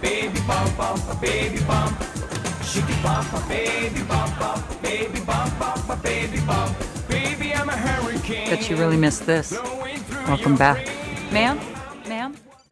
baby bump bump, baby bump. Shake it bump, baby bump bump, baby bump bump, baby bump. Baby, I'm a hurricane. Bet you really missed this. Welcome back. Ma'am? Ma'am?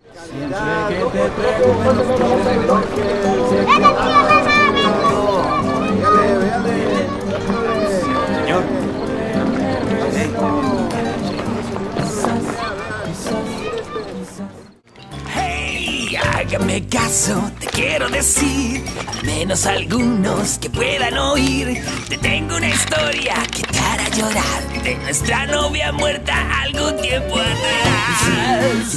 Hey, hágame caso, te quiero decir, al menos algunos que puedan oír. Te tengo una historia que te hará llorar, de nuestra novia muerta algún tiempo atrás.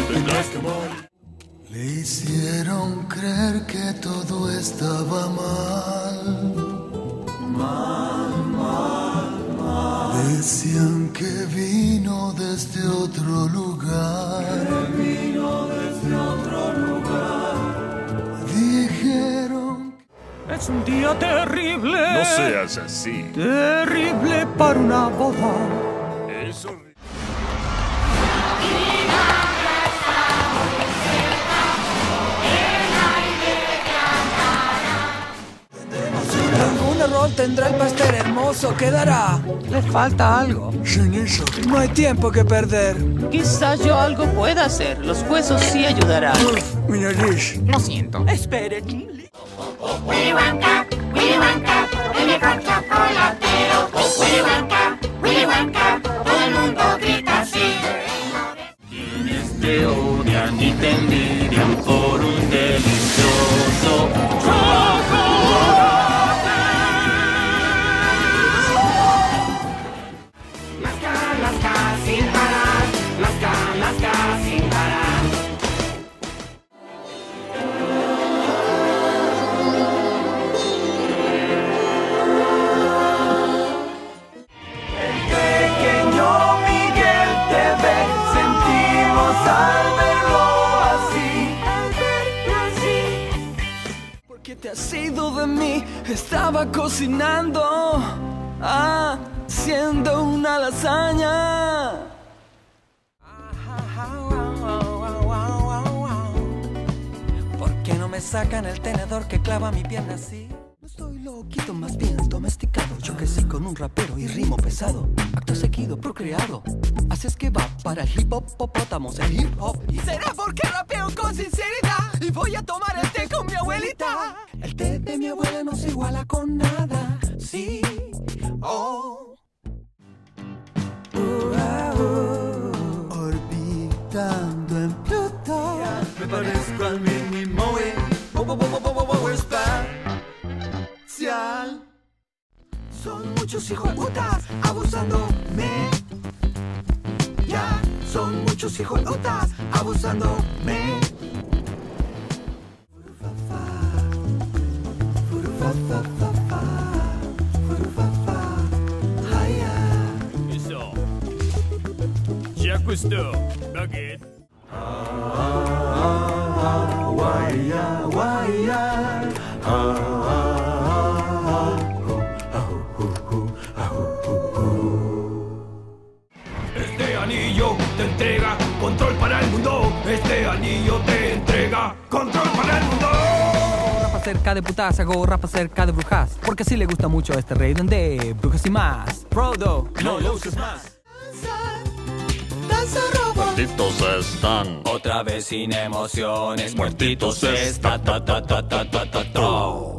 Le hicieron creer que todo estaba mal. Decían que vino desde otro lugar. Dijeron Es un día terrible. No seas así. Terrible para una boda. Eso. Algún error tendrá el pastel hermoso, quedará. Le falta algo. No hay tiempo que perder. Quizás yo algo pueda hacer. Los huesos sí ayudarán. Mi nariz. Lo siento. Espere. Willy Wonka, el mejor chocolatero. Willy Wonka, todo el mundo grita así. Quienes te odian y te envidian por un delicioso chocolate. Lasca sin parar, lasca sin parar. Pequeño Miguel te ve, sentimos al verlo así. ¿Por qué te has ido de mí? Estaba cocinando, haciendo una lasaña. ¿Por qué no me sacan el tenedor que clava mi pierna así? No estoy loquito, más bien domesticado. Yo crecí con un rapero y rimo pesado. Acto seguido, procreado. Así es que va para el hip hop, popótamos, el hip hop. ¿Y será porque rapeo con sinceridad? Y voy a tomar el té con mi abuelita. El té de mi abuela no se iguala con nada. Sí, oh. Orbitando en Plutón. Me parezco al mínimo espacial. Son muchos hijoputas abusándome. Ya, son muchos hijoputas abusándome. Isso. Já custou. Nugget. Este anillo te entrega control para el mundo. Este anillo te entrega control para el mundo. Rapa cerca de putas, hago rapa cerca de brujas. Porque así le gusta mucho a este rey de brujas y más. Frodo, No lo uses más. danza robot. Muertitos están. Otra vez sin emociones. Muertitos están. Ta ta ta ta ta ta ta.